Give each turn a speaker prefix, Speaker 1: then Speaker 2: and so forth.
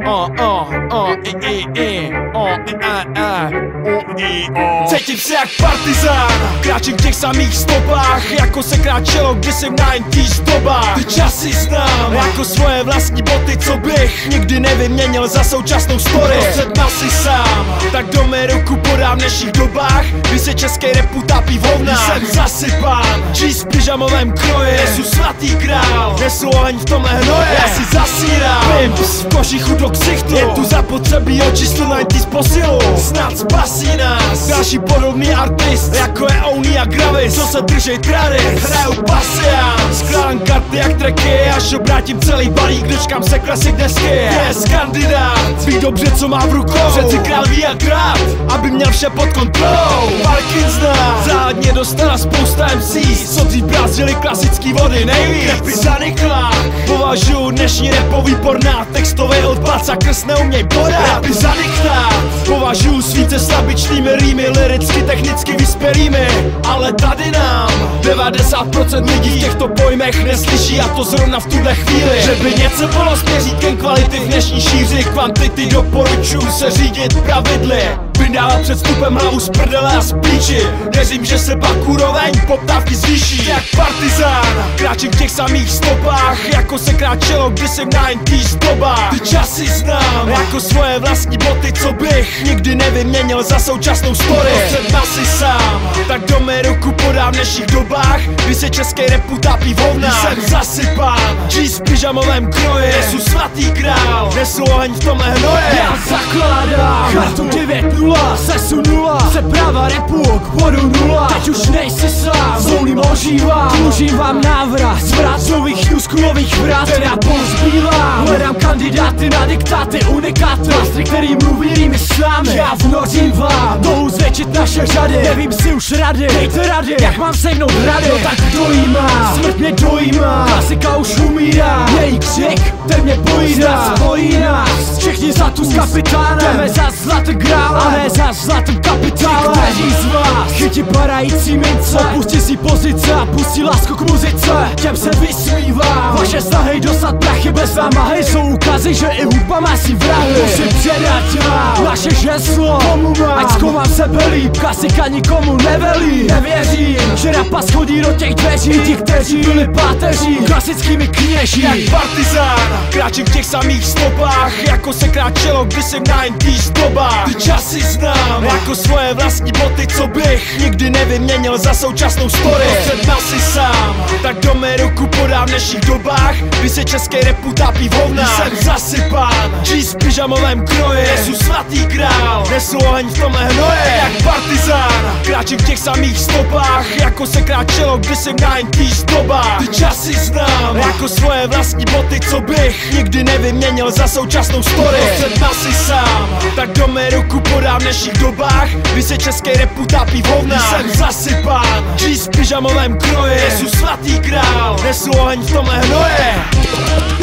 Speaker 1: Cítím se jak partizán, kráčím v těch samých stopách, jako se kráčelo kdysi v 90s dobách. Ty časy znám, jako svoje vlastní boty, co bych nikdy nevyměnil za současnou story. Před masy sám, tak do mé ruku podám v dnešních dobách, kdy se český rap utápí v hovnách. Jsem zasypán, číst v pyžamovém kroji, nesu svatý král, nesu oheň v tomhle hnoje. Já si zasírám, pimps v kožichu do ksichtu, je tu zapotřebí očistů 90s posilu. Snad spasí nás další podobný artist, jako je Oni a Gravis, co se držej tradic. Hraju pasián, skládám karty jak tracky, až obrátím celý balík, dočkám se klasik desky. Yes, kandidát, ví dobře co má v rukou, přeci král ví jak hrát, aby měl vše pod kontrolou. Parkinsona záhadně dostala spousta MCs, co dřív brázdili klasický vody nejvíc. Rapy zaniklá, považuju dnešní rapový pornát, textový odpad a krst neuměj podat. Rapy zaniklá, považuju svíce slabičnými rýmy, liricky, technicky vyspělými, ale tady nám 90% lidí v těchto pojmech neslyší, a to zrovna v tuhle chvíli. Že by něco bylo s měřítkem kvality v dnešní šíři kvantity, doporučuji se řídit pravidly. Vydávat před vstupem hlavu z prdele a z píči, věřím, že se pak úroveň poptávky zvýší. Jak partizán, kráčím v těch samých stopách, jako se kráčelo kdysi v 90s dobách. Ty časy znám, jako svoje vlastní boty, co bych nikdy nevyměnil za současnou story. Před masy sám, tak do mé ruku podám v dnešních dobách, kdy se český rap utápí v hovnách. Jsem zasypán, číst v pyžamovém kroji, nesu svatý král, nesu oheň v tomhle hnoje.
Speaker 2: Já zakládám kartu 9-0, sesunula se práva repu k bodu 0. Teď už nejsi sám, s volným ožívám, dlužím vám návrat, zvrat z nových newschoolových vrat, teda pozbývám. Hledám kandidáty na diktáty, unikáty, mastry, který mluví rýmy s námi. Já vnořím vám, mohu zvětšit naše řady, nevím si už rady, dejte rady, jak mám sejmout rady. No tak kdo jí má, smrt mě dojímá, klasika už umírá, její křik, ten mě pojídá, spojí nás, všichni za tu s kapitánem, jdeme za zlatý grál, a ne za zlatým kapitálem. Kteří z vás chytí padající mince, opustí si pozice a pustí lásku k muzice, těm se vysmívám. Vaše snahy dostat prachy bez námahy jsou ukazy, že i hudba má si vrahy. Musím předat vám naše žeslo, komu mám, ať zkoumám sebe líp, klasika nikomu nevelí. Nevěřím, že rapa schodí do těch dveří, ti, kteří byli páteří klasickými kněží.
Speaker 1: Jak partizán, kráčím v těch samých stopách, jako se kráčelo kdysi v 90s dobách. Ty časy znám, jako svoje vlastní boty, co bych nikdy nevyměnil za současnou story. Před masy sám, tak do mé ruku podám v dnešních dobách, kdy se český rap utápí v hovnách. Jsem zasypán, číst v pyžamovém kroji, nesu svatý král, nesu oheň v tomhle hnoje. Jak partizán, kráčím v těch samých stopách, jako se kráčelo kdysi v 90s dobách. Ty časy znám, jako svoje vlastní boty, co bych nikdy nevyměnil za současnou story. Před masy sám, tak do mé ruku podám v dnešních dobách, kdy se český rap utápí v hovnách. Jsem zasypán, číst v pyžamovém kroji, nesu svatý král, nesu oheň v tomhle hnoje.